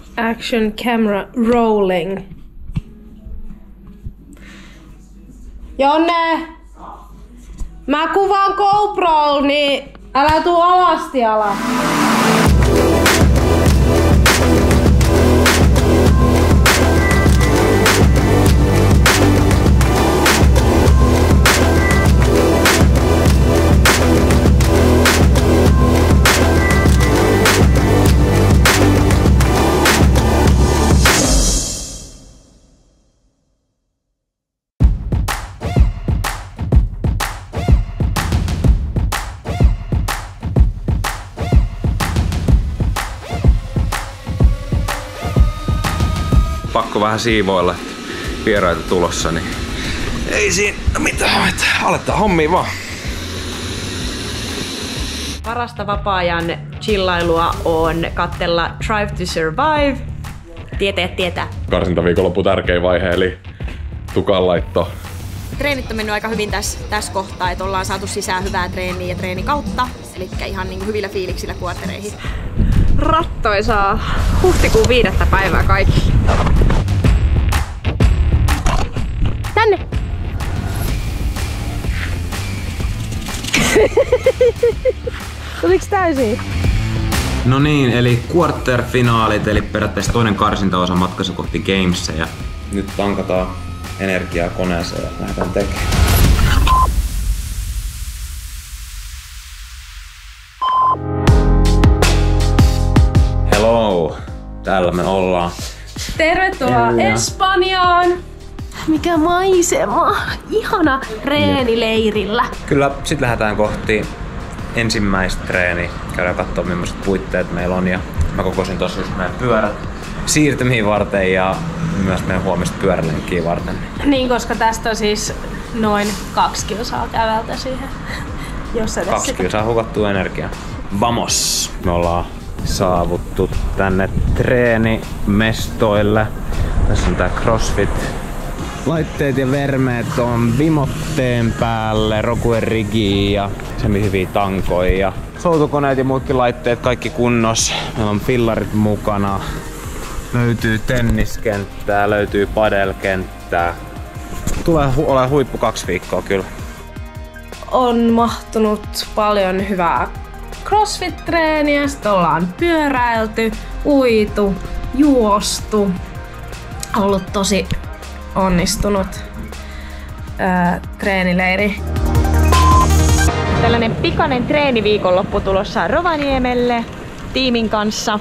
Action camera rolling. Jonne! Mä kuvaan GoProlla, niin älä tuu alasti alas. Pakko vähän siivoilla, vieraita tulossa, niin ei siinä mitään, aletaan hommia vaan. Parasta vapaa-ajan chillailua on katsella Drive to Survive. Tietää. Karsintaviikonloppu tärkein vaihe, eli tukanlaitto. Treenit on mennyt aika hyvin tässä kohtaa, että ollaan saatu sisään hyvää treeniä ja treenikautta. Eli ihan niin hyvillä fiiliksillä kuartereihin. Rattoisaa huhtikuun 5. päivää kaikki. Tänne! Tuliks täysin? No niin, eli quarterfinaalit, eli periaatteessa toinen karsintaosa matkassa kohti Gamesia. Nyt tankataan energiaa koneeseen ja lähdetään tekemään. Hello! Täällä me ollaan. Tervetuloa Espanjaan! Mikä maisema! Ihana treenileirillä. Kyllä, sit lähdetään kohti ensimmäistä treeniä. Käydään kattoo millaiset puitteet meillä on ja mä kokosin tossa just meidän pyörät siirtymiä varten ja myös meidän huomista pyörälenkkiä varten. Niin, koska tästä on siis noin 2 kilsaa käveltä siihen. Jos 2 kilsaa hukattua energiaa. Vamos! Me ollaan saavuttu tänne treenimestoille. Tässä on tää CrossFit. Laitteet ja vermeet on vimotteen päälle, Rokuen rigi ja semihyviä tankoja ja soutukoneet ja muutkin laitteet kaikki kunnos. Meillä on fillarit mukana. Löytyy tenniskenttää, löytyy padelkenttää. Tulee olemaan huippu 2 viikkoa kyllä. On mahtunut paljon hyvää CrossFit-treeniä, sitten ollaan pyöräilty, uitu, juostu. Ollut tosi onnistunut treenileiri. Tällainen pikainen treeniviikonloppu tulossa Rovaniemelle tiimin kanssa.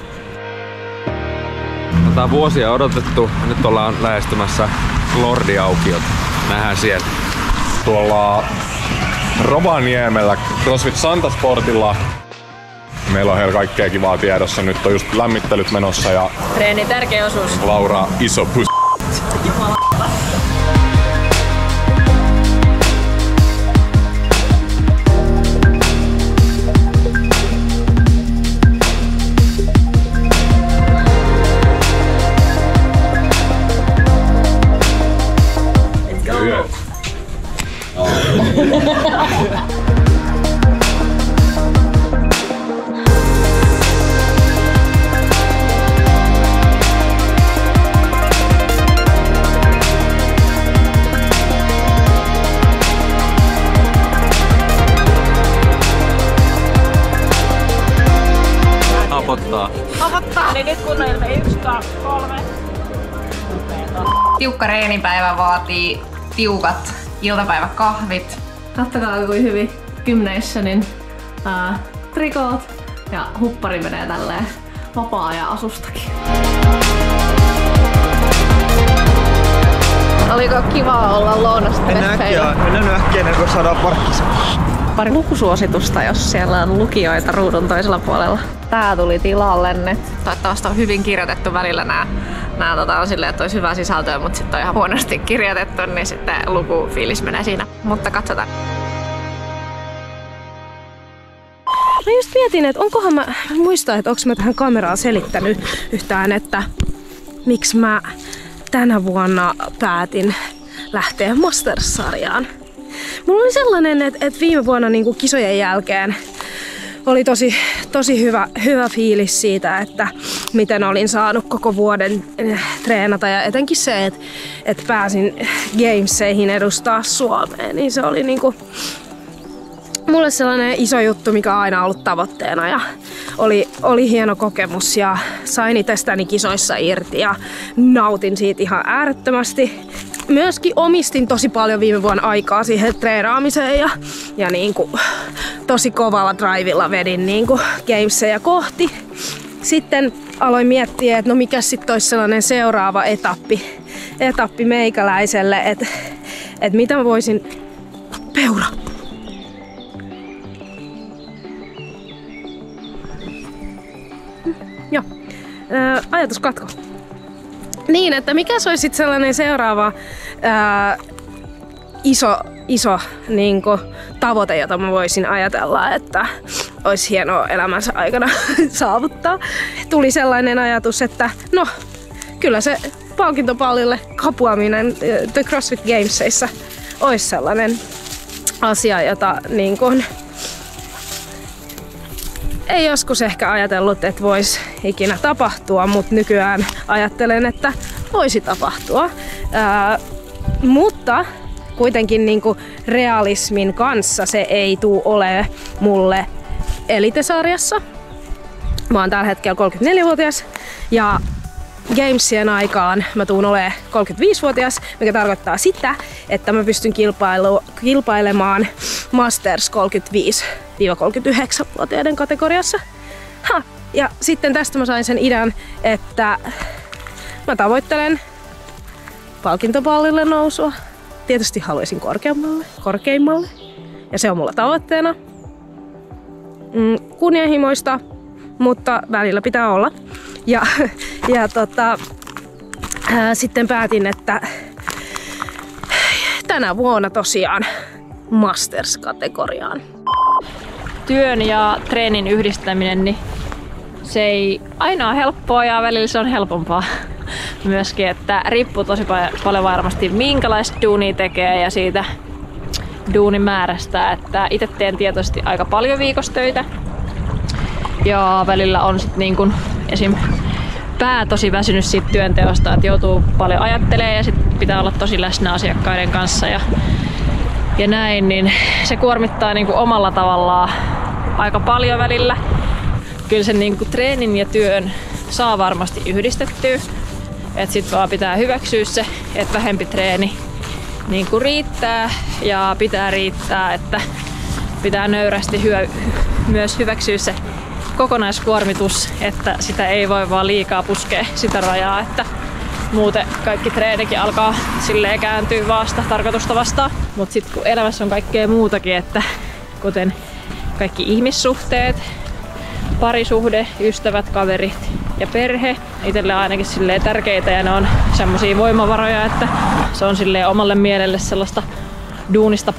Tätä on vuosia odotettu. Nyt ollaan lähestymässä Lordi-aukiot. Nähdään sieltä. Tuolla Rovaniemellä CrossFit Santasportilla. Meillä on heillä kaikkea kivaa tiedossa. Nyt on just lämmittelyt menossa ja Treeni tärkeä osuus. Laura Iso-Poussu. Avottaa. Eli nyt kun on 1, 2, 3. Tiukka reenipäivä vaatii tiukat iltapäiväkahvit. Kattokaa kuin hyvin Gymnationin trikoot ja huppari menee tälleen vapaa-ajan asustakin. Oliko kiva olla lounaspeseillä? Mennään äkkiä ennen kuin saadaan parkkissa. Pari lukusuositusta, jos siellä on lukijoita ruudun toisella puolella. Tää tuli tilalle. Toivottavasti on hyvin kirjoitettu välillä nää on silleen, että olisi hyvää sisältöä, mutta sitten on ihan huonosti kirjoitettu, niin sitten lukufiilis menee siinä. Mutta katsotaan. Mä just mietin, että onkohan mä muistan, että onko mä tähän kameraan selittänyt yhtään, että miksi mä tänä vuonna päätin lähteä Masters-sarjaan. Mulla oli sellainen, että viime vuonna niin kuin kisojen jälkeen oli tosi hyvä fiilis siitä, että miten olin saanut koko vuoden treenata ja etenkin se, että pääsin Gameseihin edustaa Suomeen, niin se oli niinku mulle sellainen iso juttu, mikä on aina ollut tavoitteena ja oli hieno kokemus ja sain itsestäni kisoissa irti ja nautin siitä ihan äärettömästi. Myöskin omistin tosi paljon viime vuonna aikaa siihen treenaamiseen ja niinku tosi kovalla drivilla vedin niinku Gameseja kohti. Sitten aloin miettiä, että no mikä sitten olisi sellainen seuraava etappi meikäläiselle, että mitä mä voisin... Peura! Joo. Ajatuskatko. Niin, että mikä se olisi sitten sellainen seuraava iso niinku, tavoite, jota mä voisin ajatella, että olisi hienoa elämänsä aikana saavuttaa. Tuli sellainen ajatus, että no, kyllä se palkintopallille kapuaminen The CrossFit Gamesissa olisi sellainen asia, jota niin kuin, ei joskus ehkä ajatellut, että voisi ikinä tapahtua, mutta nykyään ajattelen, että voisi tapahtua. Mutta kuitenkin niin kuin realismin kanssa se ei tule ole mulle elitesarjassa. Mä oon tällä hetkellä 34-vuotias ja Gamesien aikaan mä tuun olemaan 35-vuotias, mikä tarkoittaa sitä, että mä pystyn kilpailemaan Masters 35-39-vuotiaiden kategoriassa. Ja sitten tästä mä sain sen idean, että mä tavoittelen palkintopallille nousua. Tietysti haluaisin korkeimmalle. Ja se on mulla tavoitteena. Kunnianhimoista, mutta välillä pitää olla. Ja sitten päätin, että tänä vuonna tosiaan Masters-kategoriaan. Työn ja treenin yhdistäminen, niin se ei aina ole helppoa ja välillä se on helpompaa myöskin, että riippuu tosi paljon varmasti minkälaista duunia tekee ja siitä duunin määrästä, että itse teen tietoisesti aika paljon viikostöitä ja välillä on sitten niin kuin esim. Pää tosi väsynyt siitä työnteosta, että joutuu paljon ajattelemaan ja sitten pitää olla tosi läsnä asiakkaiden kanssa ja näin, niin se kuormittaa niin kuin omalla tavallaan aika paljon välillä. Kyllä sen niin kuin treenin ja työn saa varmasti yhdistettyä, että sit vaan pitää hyväksyä se, että vähempi treeni niin kuin riittää ja pitää riittää, että pitää nöyrästi myös hyväksyä se kokonaiskuormitus, että sitä ei voi vaan liikaa puskea sitä rajaa, että muuten kaikki treenikin alkaa silleen kääntyä vasta tarkoitusta vastaan. Mut sit kun elämässä on kaikkea muutakin, että kuten kaikki ihmissuhteet, parisuhde, ystävät, kaverit ja perhe, itselle ainakin silleen tärkeitä ja ne on semmosia voimavaroja, että se on silleen omalle mielelle sellaista duunista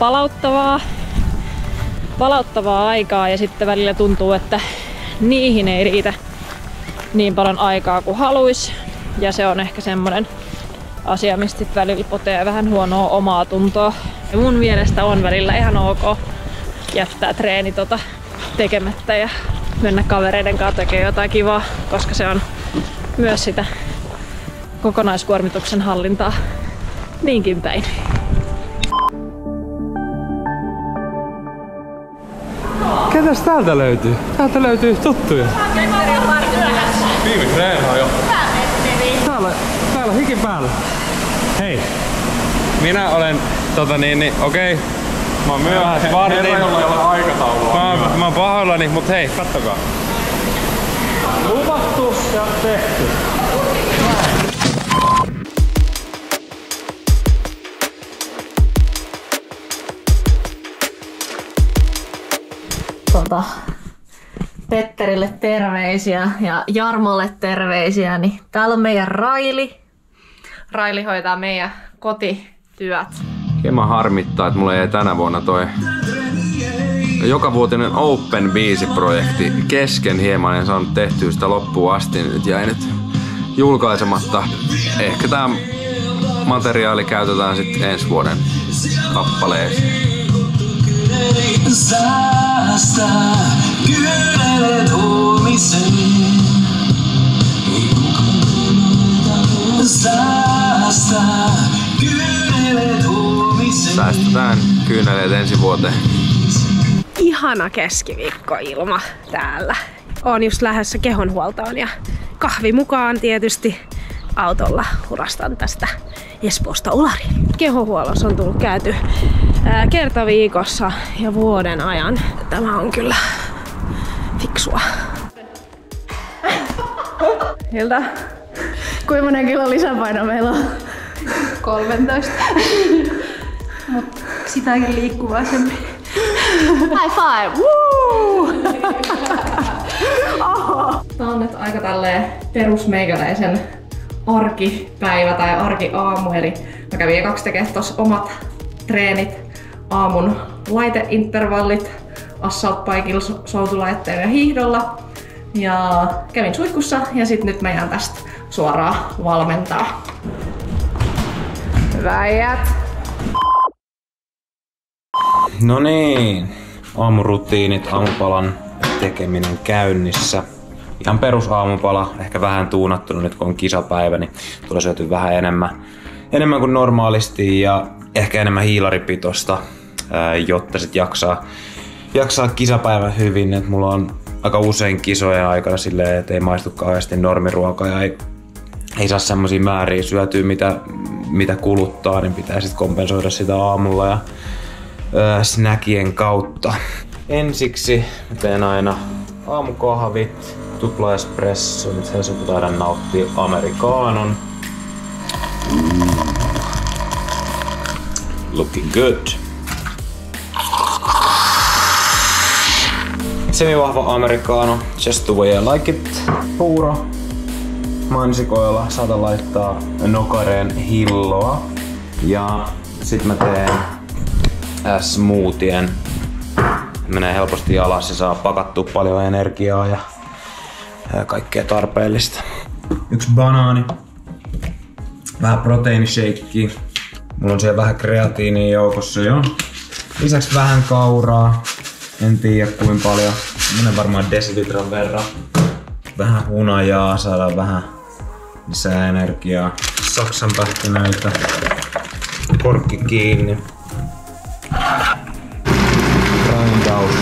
palauttavaa aikaa ja sitten välillä tuntuu, että niihin ei riitä niin paljon aikaa kuin haluis. Ja se on ehkä semmonen asia, mistä välillä potee vähän huonoa omaa tuntoa. Ja mun mielestä on välillä ihan ok jättää treeni tekemättä ja mennä kavereiden kanssa tekemään jotain kivaa, koska se on myös sitä kokonaiskuormituksen hallintaa niinkin päin. Ketäs täältä löytyy? Täältä löytyy tuttuja. Viime treenaa jo. Täällä hikin päällä. Hei. Minä olen okei. Mä oon myöhässä vartin. Herra, jolla ei ole aikataulua. Mä oon pahoillani, mut hei, kattokaa. Luvattu ja tehty. Petterille terveisiä ja Jarmolle terveisiä, niin täällä on meidän Raili. Raili hoitaa meidän kotityöt. Hieman harmittaa, että mulla jäi tänä vuonna toi jokavuotinen Open biisiprojekti kesken hieman, en saanut tehtyä sitä loppuun asti. Nyt jäi nyt julkaisematta. Ehkä tää materiaali käytetään sitten ensi vuoden kappaleeseen. Kyynelet huomisen. Ei kukaan säästää. Kyynelet huomisen. Säästetään kyyneleet ensi vuoteen. Ihana keskiviikkoilma täällä. Oon just lähdössä kehonhuoltoon ja kahvi mukaan tietysti. Autolla hurastan tästä Espoosta Ulariin. Kehonhuollossa on tullut käyty kerta viikossa ja vuoden ajan. Tämä on kyllä fiksua. Hilda, kuinka monen kilon lisäpaino meillä on? 13. Mut sitäkin liikkuvaisempi. High five! Woo! Tää on nyt aika tälleen perusmeikäläisen arkipäivä tai arkiaamu, eli mä kävin ekaksi tekemään tossa omat treenit, aamun laiteintervallit, assault bikeilla, soutulaitteilla ja hiihdolla. Ja kävin suihkussa ja sit nyt mä jään tästä suoraan valmentaa. Hyvä äijät! No niin, aamurutiinit, aamupalan tekeminen käynnissä. Ihan perusaamupala, ehkä vähän tuunattuna nyt kun on kisapäivä, niin tulee syötyä vähän enemmän kuin normaalisti ja ehkä enemmän hiilaripitosta, jotta sit jaksaa kisapäivän hyvin. Et mulla on aika usein kisojen aikana silleen, että ei maistu kauheasti normiruokaa ja ei saa semmosia määriä syötyä mitä kuluttaa, niin pitää sit kompensoida sitä aamulla ja snackien kautta. Ensiksi mä teen aina aamukahvit, tupla espresso, nyt sen taidan nauttia americaanon. Looking good. Semivahva americano, just the way I like it. Puuro. Mansikoilla saatan laittaa nokareen hilloa. Ja sit mä teen smoothien. Menee helposti alas ja saa pakattua paljon energiaa ja kaikkea tarpeellista. 1 banaani. Vähän proteiinishakeia. Mulla on siellä vähän kreatiinia joukossa jo. Lisäksi vähän kauraa. En tiedä kuinka paljon. Menen varmaan desilitran verran. Vähän hunajaa, saadaan vähän lisää energiaa. Saksanpähkinöitä. Korkki kiinni. Grindaus.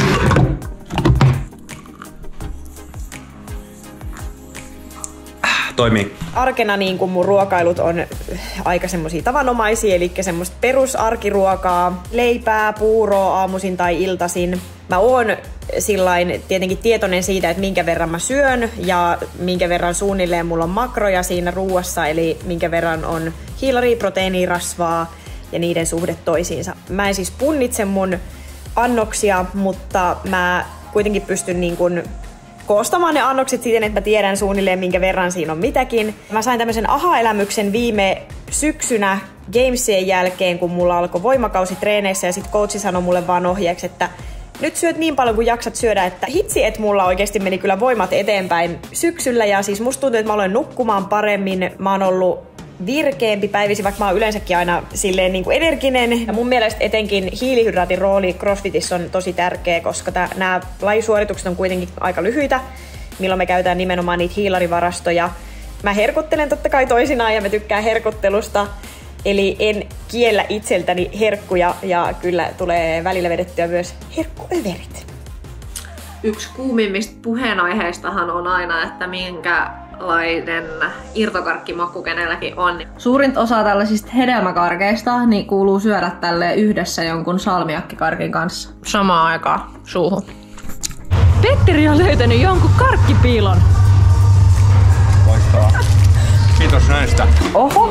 Toimii. Arkena niin kun mun ruokailut on aika semmosia tavanomaisia, eli semmoista perusarkiruokaa, leipää, puuroa aamuisin tai iltaisin. Mä oon sillain tietenkin tietoinen siitä, että minkä verran mä syön ja minkä verran suunnilleen mulla on makroja siinä ruuassa, eli minkä verran on hiilaria, proteiinia, rasvaa ja niiden suhde toisiinsa. Mä en siis punnitse mun annoksia, mutta mä kuitenkin pystyn niin kun koostamaan ne annokset siten, että mä tiedän suunnilleen minkä verran siinä on mitäkin. Mä sain tämmöisen aha-elämyksen viime syksynä Gamesien jälkeen, kun mulla alkoi voimakausi treeneissä ja sit coachi sanoi mulle vaan ohjeeksi, että nyt syöt niin paljon kuin jaksat syödä, että hitsi, että mulla oikeasti meni kyllä voimat eteenpäin syksyllä ja siis musta tuntuu, että mä aloin nukkumaan paremmin, mä oon ollut virkeämpi päivisin, vaikka mä oon yleensäkin aina silleen niin kuin energinen. Ja mun mielestä etenkin hiilihydraatin rooli CrossFitissä on tosi tärkeä, koska nämä lajisuoritukset on kuitenkin aika lyhyitä, milloin me käytetään nimenomaan niitä hiilarivarastoja. Mä herkuttelen totta kai toisinaan ja mä tykkään herkuttelusta, eli en kiellä itseltäni herkkuja ja kyllä tulee välillä vedettyä myös herkkuöverit. Yksi kuumimmista puheenaiheistahan on aina, että minkälainen irtokarkkimaku kenelläkin on. Suurin osa tällaisista hedelmäkarkeista niin kuuluu syödä tälle yhdessä jonkun salmiakkikarkin kanssa. Samaan aikaan suuhun. Petteri on löytänyt jonkun karkkipiilon. Loistavaa. Kiitos näistä. Oho!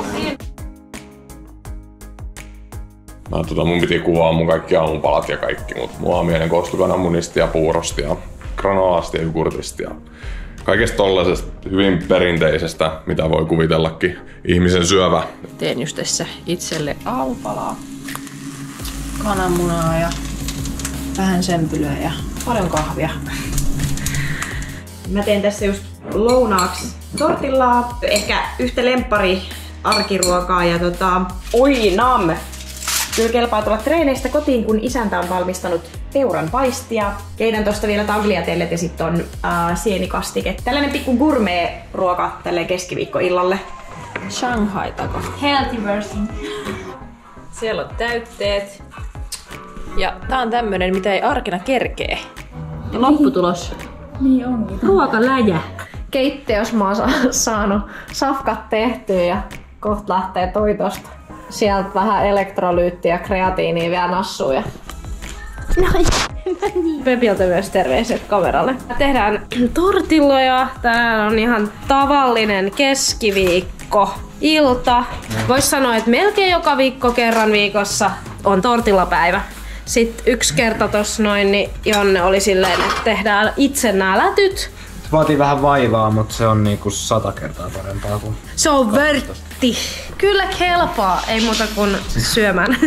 Mun piti kuvaa mun kaikki aamupalat ja kaikki, mutta mun aamiainen koostui kananmunista ja puurosta ja granoolasta ja jogurtista ja kaikesta tollasesta hyvin perinteisestä, mitä voi kuvitellakin ihmisen syövä. Teen just tässä itselle aamupalaa, kananmunaa ja vähän sempylöä ja paljon kahvia. Mä teen tässä just lounaaksi tortillaa, ehkä yhtä lemppari arkiruokaa ja oi nam! Kyllä kelpaa tulla treeneistä kotiin, kun isäntä on valmistanut peuran paistia. Keitän tosta vielä tagliatellet ja sitten on sienikastike. Tällainen pikku gourmet-ruoka tälleen keskiviikkoillalle. Shanghai-tako. Healthy version. Siellä on täytteet. Ja tää on tämmönen, mitä ei arkena kerkee. Ja lopputulos. Niin onkin. Ruokaläjä. Keittiössä mä oon saanut safkat tehtyä ja kohta lähtee toi tosta. Sieltä vähän elektrolyyttiä ja kreatiiniä vielä nassuu. Ja... Pepiltä myös terveiset kameralle. Tehdään tortilloja. Tää on ihan tavallinen keskiviikko ilta. Vois sanoa, että melkein joka viikko kerran viikossa on tortillapäivä. Sitten yksi kerta tossa noin, niin Jonne oli silleen, että tehdään itse nää lätyt. Vaatii vähän vaivaa, mutta se on niinku 100 kertaa parempaa kuin... Se on vörtti. Kyllä kelpaa, ei muuta kuin syömään.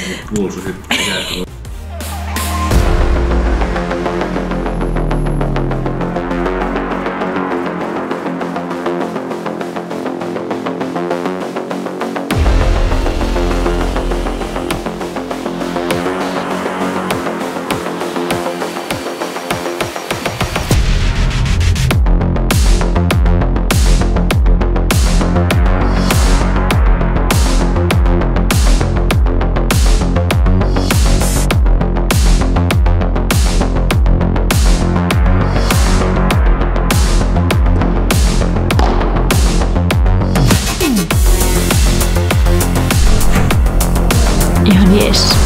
Yes.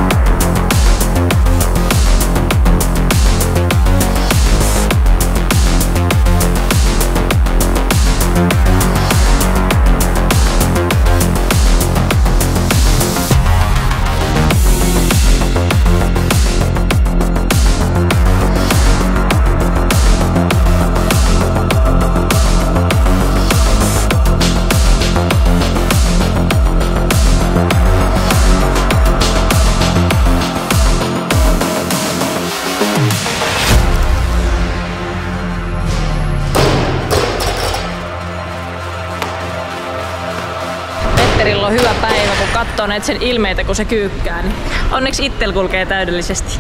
Petterillä on hyvä päivä, kun katsoo näitä sen ilmeitä, kun se kyykkää. Niin onneksi ittel kulkee täydellisesti.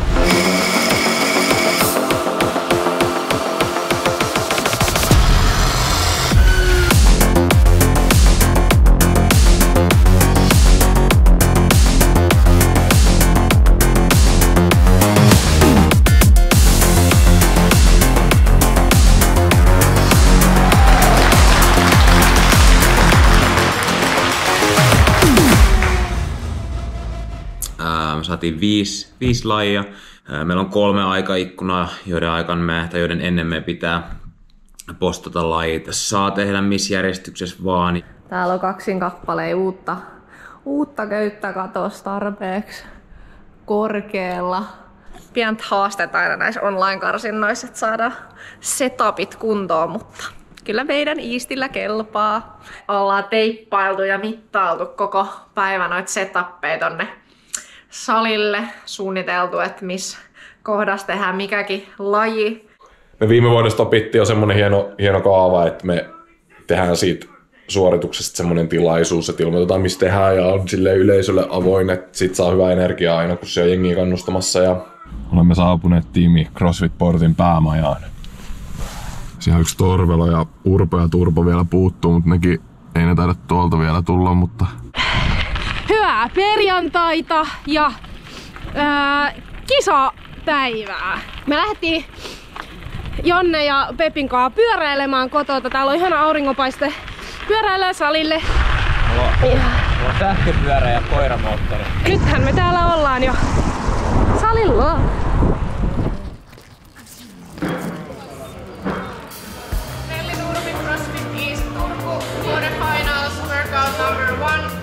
Saatiin 5 lajia. Meillä on 3 aikaikkunaa, joiden ennen me pitää postata lajit. Saa tehdä missä järjestyksessä vaan. Täällä on 2 kappaleen uutta köyttä katossa tarpeeksi korkealla. Pientä haastetta aina näissä online-karsinnoissa, että saadaan setupit kuntoon, mutta kyllä meidän iistillä kelpaa. Ollaan teippailtu ja mittailtu koko päivä noita setuppeja tonne salille, suunniteltu, että missä kohdassa tehdään mikäkin laji. Me viime vuodesta opittiin jo semmonen hieno kaava, että me tehdään siitä suorituksesta semmonen tilaisuus, että ilmoitetaan mistä tehdään ja on sille yleisölle avoin, että sit saa hyvää energiaa aina kun siellä on jengiä kannustamassa. Ja olemme saapuneet tiimi CrossFit Portin päämajaan. Siellä yksi Torvelo ja Urpo ja Turpo vielä puuttuu, mutta nekin ei ne taida tuolta vielä tulla, mutta... Hyvää perjantaita ja kisapäivää. Me lähdettiin Jonne ja Pepin kanssa pyöräilemään kotota. Täällä on ihana auringonpaiste. Pyöräillään salille. Mulla on sähköpyörä ja koiramoottori. Nythän me täällä ollaan jo salilla. Nelli Nurmi, CrossFit East Turku, Quarterfinals, workout number 1.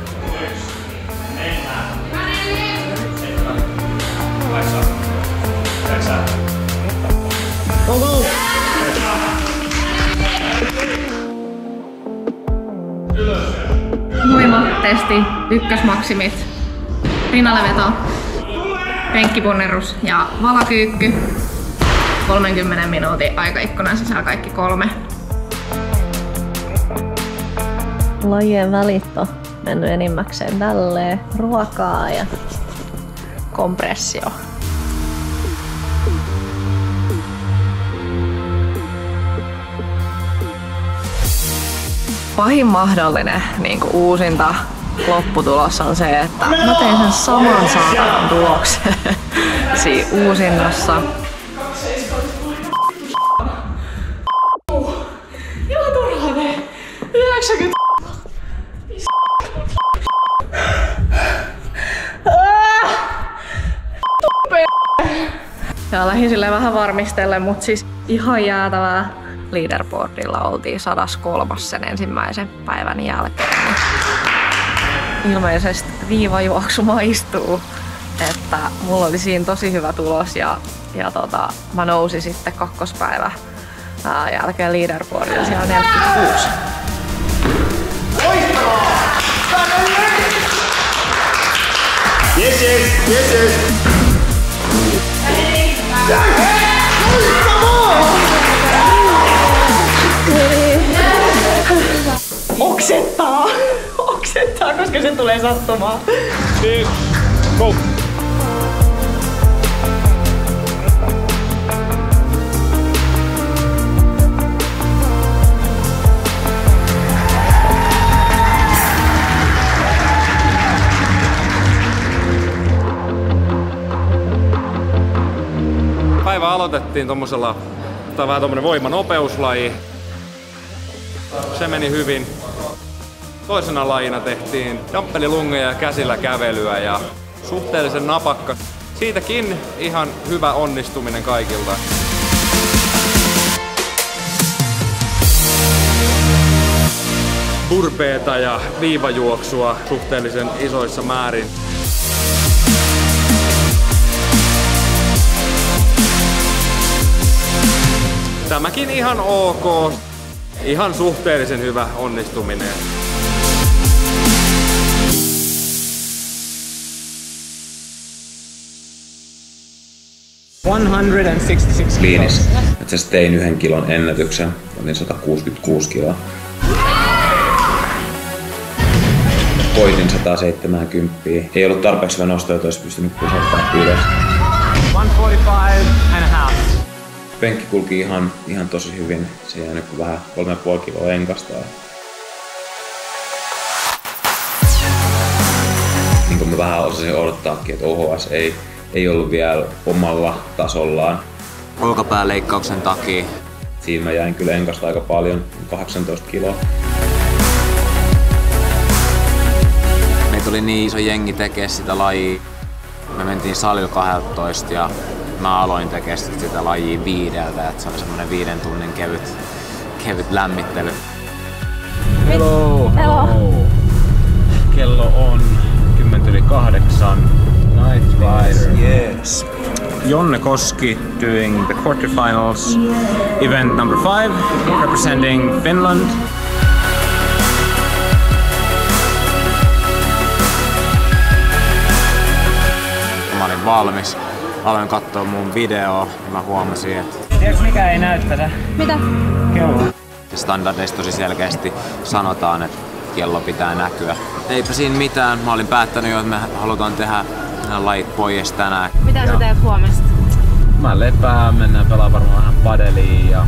Uima-testi, ykkösmaksimit, rinnalleveto, penkkipunnerus ja valakyykky. 30 minuutin aikaikkunan sisällä kaikki 3. Lajien välit on mennyt enimmäkseen tälleen. Ruokaa ja kompressio. pahin mahdollinen niin uusinta lopputulos on se, että mä tein sen saman saatanan tuloksen siinä uusinnassa. Ihan turhainen. 90. Ja lähdin silleen vähän varmistellen, mutta siis ihan jäätävää. Leaderboardilla oltiin 103 sen ensimmäisen päivän jälkeen. Ilmeisesti viivajuoksu maistuu, että mulla oli siinä tosi hyvä tulos ja mä nousin sitten kakkospäivän jälkeen leaderboardilla siellä 46. Yes. Oksettaa, koska se tulee sattumaan. Go! Päivä aloitettiin tommosella, tää on vähän tommonen voimanopeuslaji. Se meni hyvin. Toisena lajina tehtiin jamppelilungeja ja käsillä kävelyä ja suhteellisen napakka. Siitäkin ihan hyvä onnistuminen kaikilta. Burpeeta ja viivajuoksua suhteellisen isoissa määrin. Tämäkin ihan ok. Ihan suhteellisen hyvä onnistuminen. Liinissä. Itse asiassa tein 1 kilon ennätyksen. Otin 166 kiloa. Voitin 170. Ei ollut tarpeeksi hyvä nosto, että olisi pystynyt pusattaa ylös. 145.5. Penkki kulki ihan tosi hyvin. Se jäi nyt vähän 3,5 kiloa enkasta. Niin kuin mä vähän osasin odottaakin, että OHS ei ollut vielä omalla tasollaan. Olkapääleikkauksen takia. Siinä mä jäin kyllä enkasta aika paljon, 18 kiloa. Meitä oli niin iso jengi tekee sitä lajia. Me mentiin salilla 12 ja mä aloin tekemään sitä lajia 5, että se oli semmonen 5 tunnin kevyt lämmittely. Hello! Kello on 7:50. Night Rider. Yes. Jonne Koski doing the quarterfinals. Event number 5, representing Finland. Mä olin valmis. Aloin katsoa mun videoa ja mä huomasin, että... Tiedätkö mikä ei näy tätä? Mitä? Kello. Standardeissa tosi selkeästi sanotaan, että kello pitää näkyä. Eipä siinä mitään. Mä olin päättänyt jo, että me halutaan tehdä nämä lajit pois tänään. Mitä sä teet huomesta? Mä lepään, mennään pelaamaan varmaan vähän padeliin ja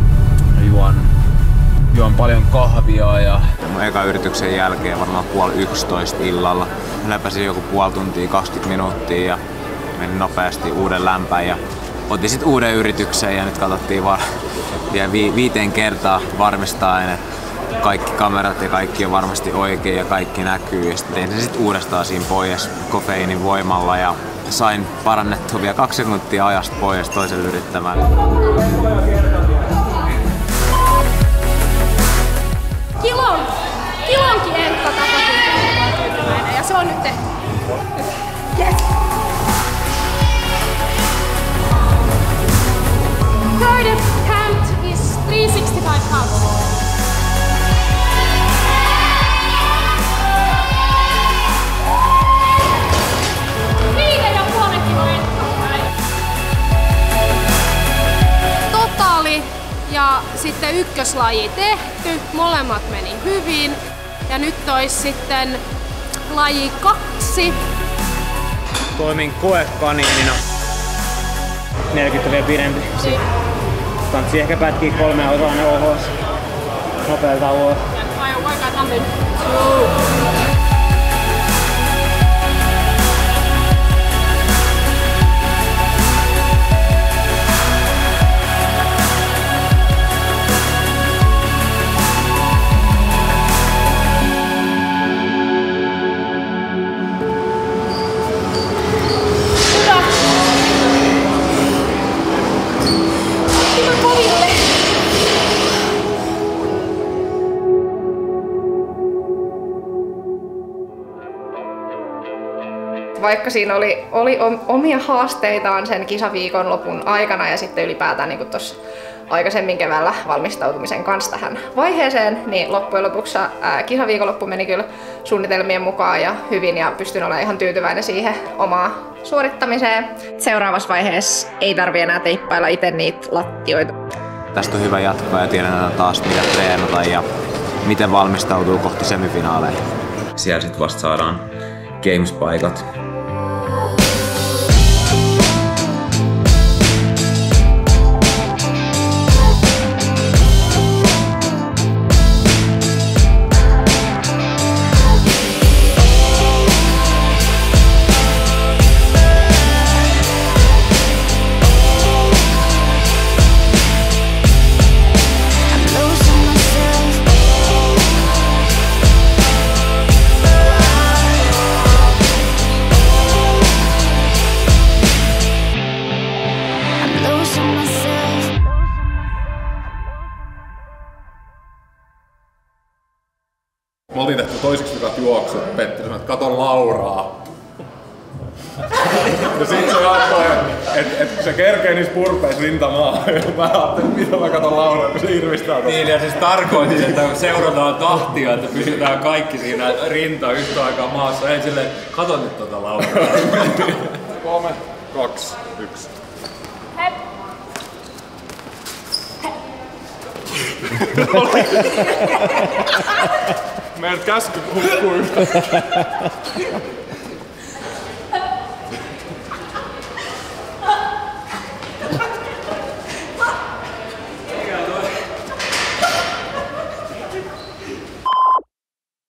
juon paljon kahvia ja... Mun eka yrityksen jälkeen varmaan 10:30 illalla. Mä lepäsin joku puoli tuntia, 20 minuuttia ja menin nopeasti uuden lämpän ja otin sit uuden yrityksen ja nyt katsottiin vielä 5 kertaa varmistaen, että kaikki kamerat ja kaikki on varmasti oikein ja kaikki näkyy. Ja sitten tein sen sit uudestaan siinä pois kofeiinin voimalla ja sain parannettua vielä 2 sekuntia ajasta pois toiselle yrittämään. Kilonkin enkka takasin ja se on nyt tehty. Yes! Third count is 365 pounds. Totaali ja sitten ykköslaji tehty, molemmat meni hyvin ja nyt olisi sitten laji 2. Toimin koekaniinina. 40 vielä pidempi. Kantsi ehkä pätkii 3 osainen OHS. Nopealla tauolla. your workout coming? Vaikka siinä oli omia haasteitaan sen kisaviikonlopun aikana ja sitten ylipäätään niin tuossa aikaisemmin keväällä valmistautumisen kanssa tähän vaiheeseen, niin loppujen lopuksi kisaviikonloppu meni kyllä suunnitelmien mukaan ja hyvin ja pystyn olemaan ihan tyytyväinen siihen omaan suorittamiseen. Seuraavassa vaiheessa ei tarvitse enää teippailla itse niitä lattioita. Tästä on hyvä jatkoa ja tiedetään taas mitä treenata ja miten valmistautuu kohti semifinaaleja. Siellä sit vasta saadaan Games-paikat. Me oltiin tehty toisiksi vikat juoksut. Petteri sanoi, että kato Lauraa. Ja sit se jatkoi, että se kerkee niissä purpeissa rintamaa. Mä ajattelin, mitä mä katon Lauraa, kun se irvistää tossa. Niin, ja siis tarkoitin, että seurataan tahtia, että pysytään kaikki siinä rintaa yhtä aikaa maassa. Ei silleen, kato nyt tota Lauraa. 3, 2, 1. Hep! Meidän käsky hukkuu yhtä.